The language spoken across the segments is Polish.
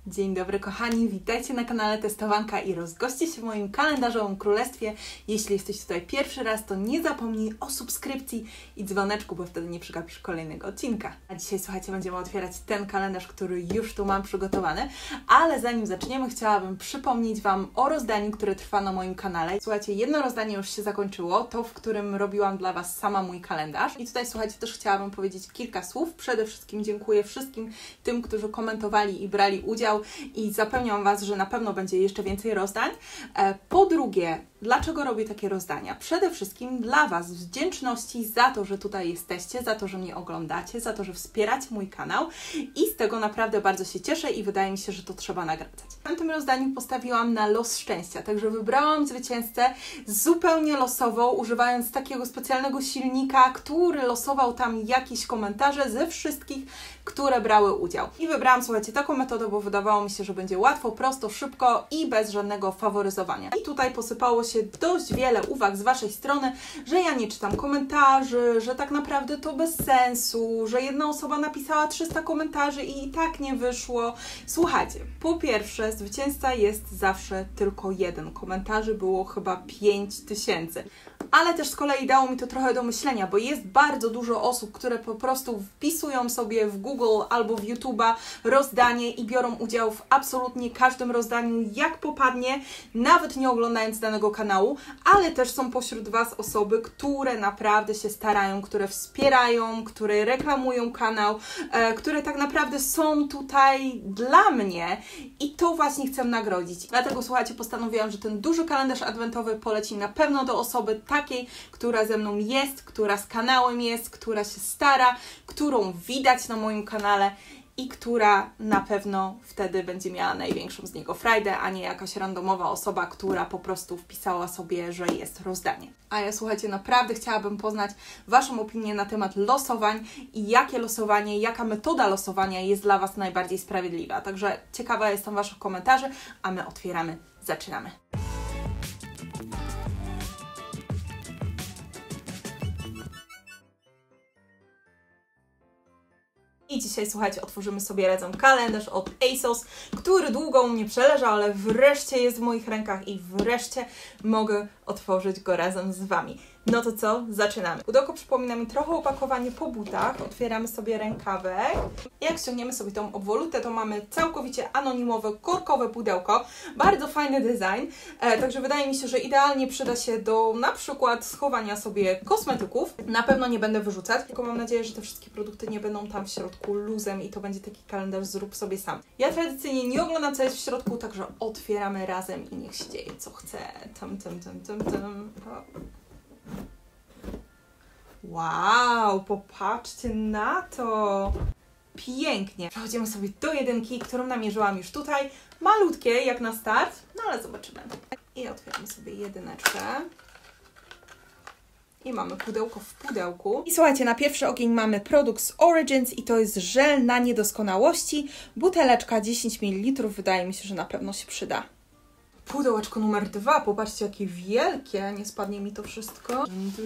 Dzień dobry kochani, witajcie na kanale Testowanka i rozgoście się w moim kalendarzowym królestwie. Jeśli jesteś tutaj pierwszy raz, to nie zapomnij o subskrypcji i dzwoneczku, bo wtedy nie przegapisz kolejnego odcinka. A dzisiaj, słuchajcie, będziemy otwierać ten kalendarz, który już tu mam przygotowany, ale zanim zaczniemy, chciałabym przypomnieć Wam o rozdaniu, które trwa na moim kanale. Słuchajcie, jedno rozdanie już się zakończyło, to w którym robiłam dla Was sama mój kalendarz. I tutaj, słuchajcie, też chciałabym powiedzieć kilka słów. Przede wszystkim dziękuję wszystkim tym, którzy komentowali i brali udział i zapewniam Was, że na pewno będzie jeszcze więcej rozdań. Po drugie, dlaczego robię takie rozdania? Przede wszystkim dla Was wdzięczności za to, że tutaj jesteście, za to, że mnie oglądacie, za to, że wspieracie mój kanał i z tego naprawdę bardzo się cieszę i wydaje mi się, że to trzeba nagradzać. W tym rozdaniu postawiłam na los szczęścia, także wybrałam zwycięzcę zupełnie losowo, używając takiego specjalnego silnika, który losował tam jakieś komentarze ze wszystkich, które brały udział. I wybrałam, słuchajcie, taką metodę, bo wydawało mi się, że będzie łatwo, prosto, szybko i bez żadnego faworyzowania. I tutaj posypało się dość wiele uwag z Waszej strony, że ja nie czytam komentarzy, że tak naprawdę to bez sensu, że jedna osoba napisała 300 komentarzy i tak nie wyszło. Słuchajcie, po pierwsze, zwycięzca jest zawsze tylko jeden. Komentarzy było chyba 5000. Ale też z kolei dało mi to trochę do myślenia, bo jest bardzo dużo osób, które po prostu wpisują sobie w Google albo w YouTube'a rozdanie i biorą udział w absolutnie każdym rozdaniu, jak popadnie, nawet nie oglądając danego kanału, ale też są pośród Was osoby, które naprawdę się starają, które wspierają, które reklamują kanał, które tak naprawdę są tutaj dla mnie i to właśnie chcę nagrodzić. Dlatego, słuchajcie, postanowiłam, że ten duży kalendarz adwentowy poleci na pewno do osoby takiej, która ze mną jest, która z kanałem jest, która się stara, którą widać na moim kanale i która na pewno wtedy będzie miała największą z niego frajdę, a nie jakaś randomowa osoba, która po prostu wpisała sobie, że jest rozdanie. A ja, słuchajcie, naprawdę chciałabym poznać Waszą opinię na temat losowań i jakie losowanie, jaka metoda losowania jest dla Was najbardziej sprawiedliwa. Także ciekawa jestem Waszych komentarzy, a my otwieramy, zaczynamy. I dzisiaj, słuchajcie, otworzymy sobie razem kalendarz od ASOS, który długo u mnie przeleżał, ale wreszcie jest w moich rękach i wreszcie mogę otworzyć go razem z Wami. No to co? Zaczynamy. Pudełko przypomina mi trochę opakowanie po butach. Otwieramy sobie rękawek. Jak ściągniemy sobie tą obwolutę, to mamy całkowicie anonimowe, korkowe pudełko. Bardzo fajny design, także wydaje mi się, że idealnie przyda się do na przykład schowania sobie kosmetyków. Na pewno nie będę wyrzucać, tylko mam nadzieję, że te wszystkie produkty nie będą tam w środku luzem i to będzie taki kalendarz zrób sobie sam. Ja tradycyjnie nie oglądam, co jest w środku, także otwieramy razem i niech się dzieje, co chce. Wow, popatrzcie na to! Pięknie! Przechodzimy sobie do jedynki, którą namierzyłam już tutaj. Malutkie, jak na start, no ale zobaczymy. I otwieramy sobie jedyneczkę. I mamy pudełko w pudełku. I słuchajcie, na pierwszy ogień mamy produkt z Origins i to jest żel na niedoskonałości. Buteleczka 10 ml, wydaje mi się, że na pewno się przyda. Pudełeczko numer 2, popatrzcie jakie wielkie, nie spadnie mi to wszystko.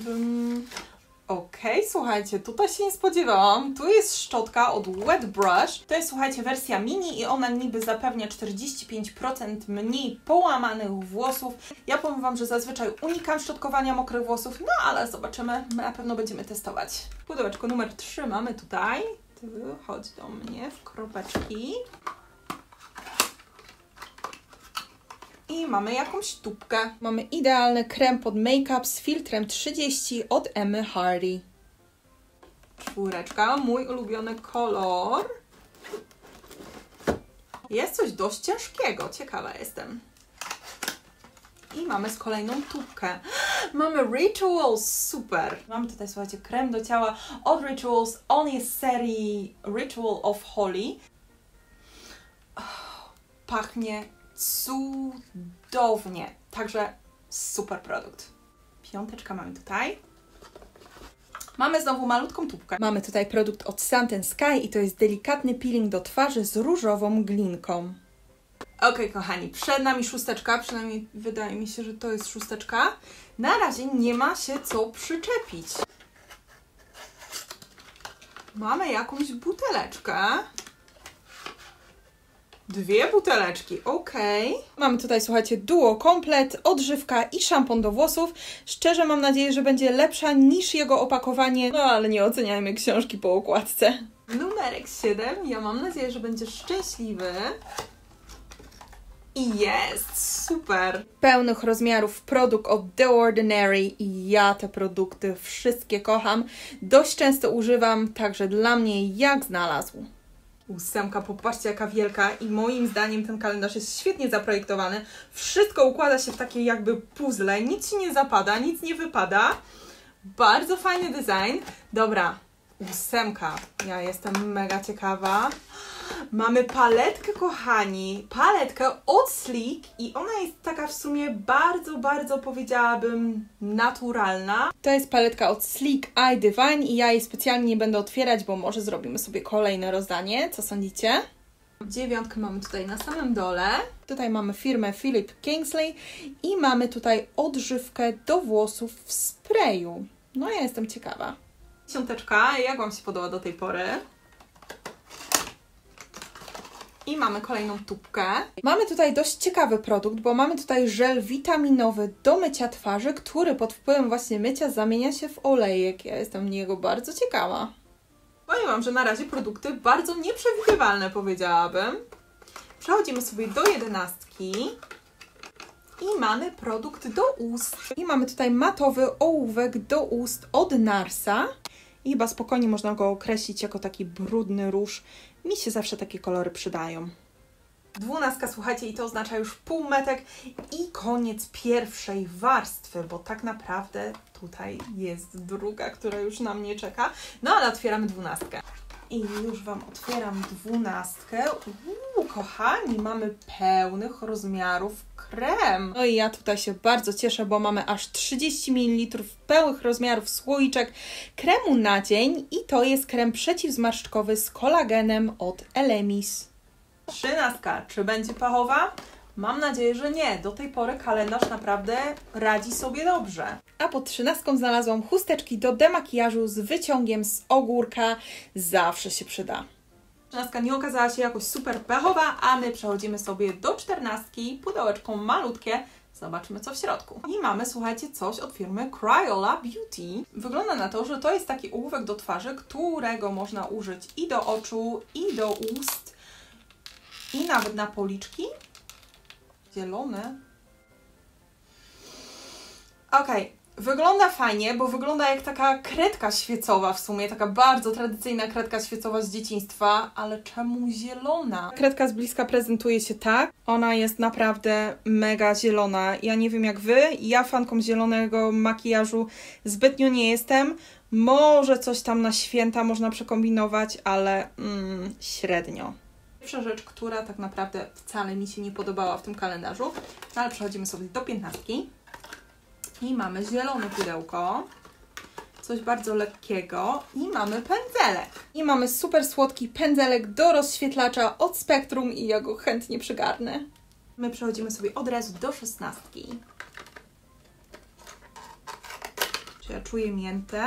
Okej, słuchajcie, tutaj się nie spodziewałam. Tu jest szczotka od Wet Brush. To jest, słuchajcie, wersja mini i ona niby zapewnia 45% mniej połamanych włosów. Ja powiem Wam, że zazwyczaj unikam szczotkowania mokrych włosów, no ale zobaczymy, my na pewno będziemy testować. Pudełeczko numer 3 mamy tutaj. Ty chodź do mnie w kropeczki. I mamy jakąś tubkę. Mamy idealny krem pod make-up z filtrem 30 od Emmy Hardy. 4, mój ulubiony kolor. Jest coś dość ciężkiego, ciekawa jestem. I mamy z kolejną tubkę. Mamy Rituals, super. Mamy tutaj, słuchajcie, krem do ciała od Rituals. On jest z serii Ritual of Holy. Pachnie cudownie. Także super produkt. 5 mamy tutaj. Mamy znowu malutką tubkę. Mamy tutaj produkt od Sand & Sky i to jest delikatny peeling do twarzy z różową glinką. Okej, kochani, przed nami 6, przynajmniej wydaje mi się, że to jest 6. Na razie nie ma się co przyczepić. Mamy jakąś buteleczkę. 2 buteleczki, ok. Mamy tutaj, słuchajcie, duo komplet, odżywka i szampon do włosów. Szczerze mam nadzieję, że będzie lepsza niż jego opakowanie, no ale nie oceniajmy książki po okładce. Numerek 7, ja mam nadzieję, że będziesz szczęśliwy. I jest! Super! Pełnych rozmiarów produkt od The Ordinary i ja te produkty wszystkie kocham. Dość często używam, także dla mnie jak znalazł. 8, popatrzcie jaka wielka i moim zdaniem ten kalendarz jest świetnie zaprojektowany. Wszystko układa się w takie jakby puzzle, nic się nie zapada, nic nie wypada. Bardzo fajny design. Dobra, 8, ja jestem mega ciekawa. Mamy paletkę, kochani, paletkę od Sleek i ona jest taka w sumie bardzo powiedziałabym naturalna. To jest paletka od Sleek Eye Divine i ja jej specjalnie nie będę otwierać, bo może zrobimy sobie kolejne rozdanie. Co sądzicie? 9 mamy tutaj na samym dole. Tutaj mamy firmę Philip Kingsley i mamy tutaj odżywkę do włosów w sprayu. No ja jestem ciekawa. 10, jak Wam się podoba do tej pory? I mamy kolejną tubkę. Mamy tutaj dość ciekawy produkt, bo mamy tutaj żel witaminowy do mycia twarzy, który pod wpływem właśnie mycia zamienia się w olejek. Ja jestem niego bardzo ciekawa. Powiem Wam, że na razie produkty bardzo nieprzewidywalne, powiedziałabym. Przechodzimy sobie do 11. I mamy produkt do ust. I mamy tutaj matowy ołówek do ust od Narsa. I chyba spokojnie można go określić jako taki brudny róż. Mi się zawsze takie kolory przydają. 12, słuchajcie, i to oznacza już półmetek i koniec pierwszej warstwy, bo tak naprawdę tutaj jest druga, która już na mnie czeka. No ale otwieramy 12. I już Wam otwieram 12. Kochani, mamy pełnych rozmiarów krem. No i ja tutaj się bardzo cieszę, bo mamy aż 30 ml pełnych rozmiarów słoiczek kremu na dzień i to jest krem przeciwzmarszczkowy z kolagenem od Elemis. 13. Czy będzie pachowa? Mam nadzieję, że nie. Do tej pory kalendarz naprawdę radzi sobie dobrze. A pod 13 znalazłam chusteczki do demakijażu z wyciągiem z ogórka. Zawsze się przyda. 13 nie okazała się jakoś super pechowa, a my przechodzimy sobie do 14. Pudełeczko malutkie. Zobaczmy, co w środku. I mamy, słuchajcie, coś od firmy Crayola Beauty. Wygląda na to, że to jest taki ołówek do twarzy, którego można użyć i do oczu, i do ust, i nawet na policzki. Zielony. Okej, wygląda fajnie, bo wygląda jak taka kredka świecowa w sumie, taka bardzo tradycyjna kredka świecowa z dzieciństwa, ale czemu zielona? Kredka z bliska prezentuje się tak, ona jest naprawdę mega zielona. Ja nie wiem jak Wy, ja fanką zielonego makijażu zbytnio nie jestem. Może coś tam na święta można przekombinować, ale średnio. Pierwsza rzecz, która tak naprawdę wcale mi się nie podobała w tym kalendarzu, no ale przechodzimy sobie do 15. I mamy zielone pudełko, coś bardzo lekkiego i mamy pędzelek. I mamy super słodki pędzelek do rozświetlacza od Spectrum i ja go chętnie przygarnę. My przechodzimy sobie od razu do 16. Czy ja czuję miętę?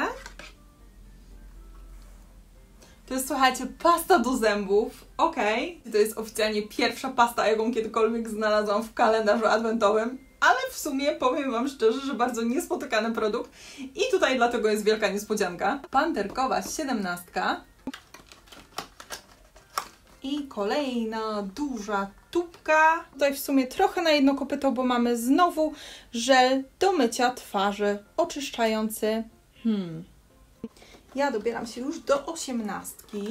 To jest, słuchajcie, pasta do zębów. Okej. To jest oficjalnie pierwsza pasta, jaką kiedykolwiek znalazłam w kalendarzu adwentowym. Ale w sumie powiem Wam szczerze, że bardzo niespotykany produkt. I tutaj dlatego jest wielka niespodzianka. Panterkowa 17. I kolejna duża tubka. Tutaj w sumie trochę na jedno kopyto, bo mamy znowu żel do mycia twarzy oczyszczający. Ja dobieram się już do 18.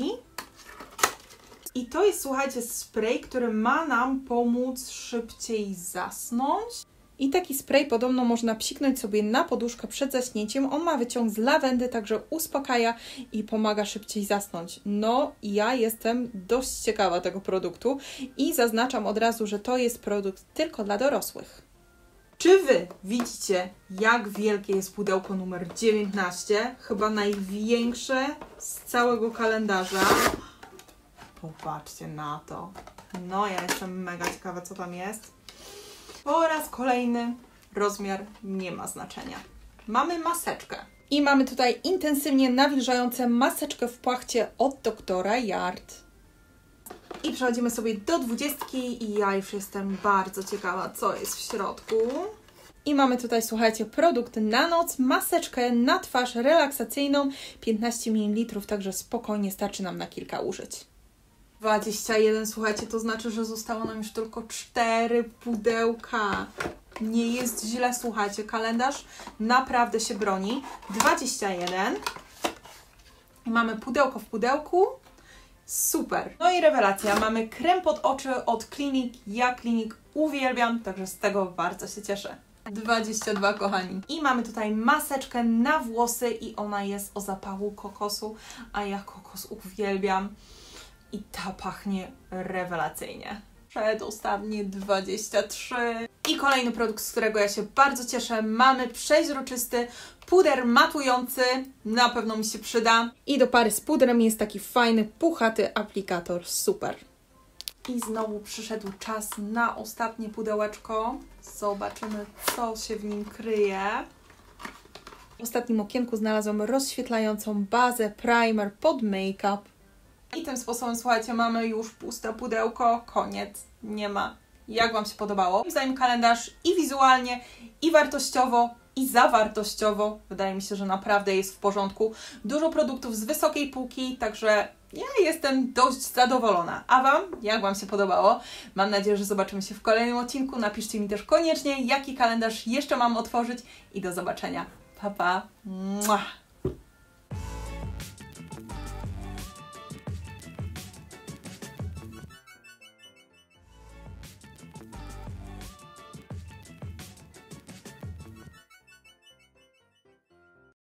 I to jest, słuchajcie, spray, który ma nam pomóc szybciej zasnąć. I taki spray podobno można psiknąć sobie na poduszkę przed zaśnięciem. On ma wyciąg z lawendy, także uspokaja i pomaga szybciej zasnąć. No, ja jestem dość ciekawa tego produktu i zaznaczam od razu, że to jest produkt tylko dla dorosłych. Czy Wy widzicie, jak wielkie jest pudełko numer 19? Chyba największe z całego kalendarza. Popatrzcie na to. No, ja jestem mega ciekawa, co tam jest. Po raz kolejny rozmiar nie ma znaczenia. Mamy maseczkę. I mamy tutaj intensywnie nawilżające maseczkę w płachcie od doktora Yard. I przechodzimy sobie do 20 i ja już jestem bardzo ciekawa, co jest w środku. I mamy tutaj, słuchajcie, produkt na noc, maseczkę na twarz relaksacyjną, 15 ml, także spokojnie starczy nam na kilka użyć. 21, słuchajcie, to znaczy, że zostało nam już tylko 4 pudełka. Nie jest źle, słuchajcie, kalendarz naprawdę się broni. 21. Mamy pudełko w pudełku. Super. No i rewelacja. Mamy krem pod oczy od Clinique. Ja Clinique uwielbiam, także z tego bardzo się cieszę. 22, kochani. I mamy tutaj maseczkę na włosy i ona jest o zapachu kokosu, a ja kokos uwielbiam. I ta pachnie rewelacyjnie. Przedostatnie 23. I kolejny produkt, z którego ja się bardzo cieszę. Mamy przeźroczysty puder matujący. Na pewno mi się przyda. I do pary z pudrem jest taki fajny, puchaty aplikator. Super. I znowu przyszedł czas na ostatnie pudełeczko. Zobaczymy, co się w nim kryje. W ostatnim okienku znalazłam rozświetlającą bazę primer pod make-up. I tym sposobem, słuchajcie, mamy już puste pudełko. Koniec. Nie ma. Jak Wam się podobało? Moim zdaniem kalendarz i wizualnie, i wartościowo, i zawartościowo. Wydaje mi się, że naprawdę jest w porządku. Dużo produktów z wysokiej półki, także ja jestem dość zadowolona. A Wam? Jak Wam się podobało? Mam nadzieję, że zobaczymy się w kolejnym odcinku. Napiszcie mi też koniecznie, jaki kalendarz jeszcze mam otworzyć i do zobaczenia. Pa, pa! Mua.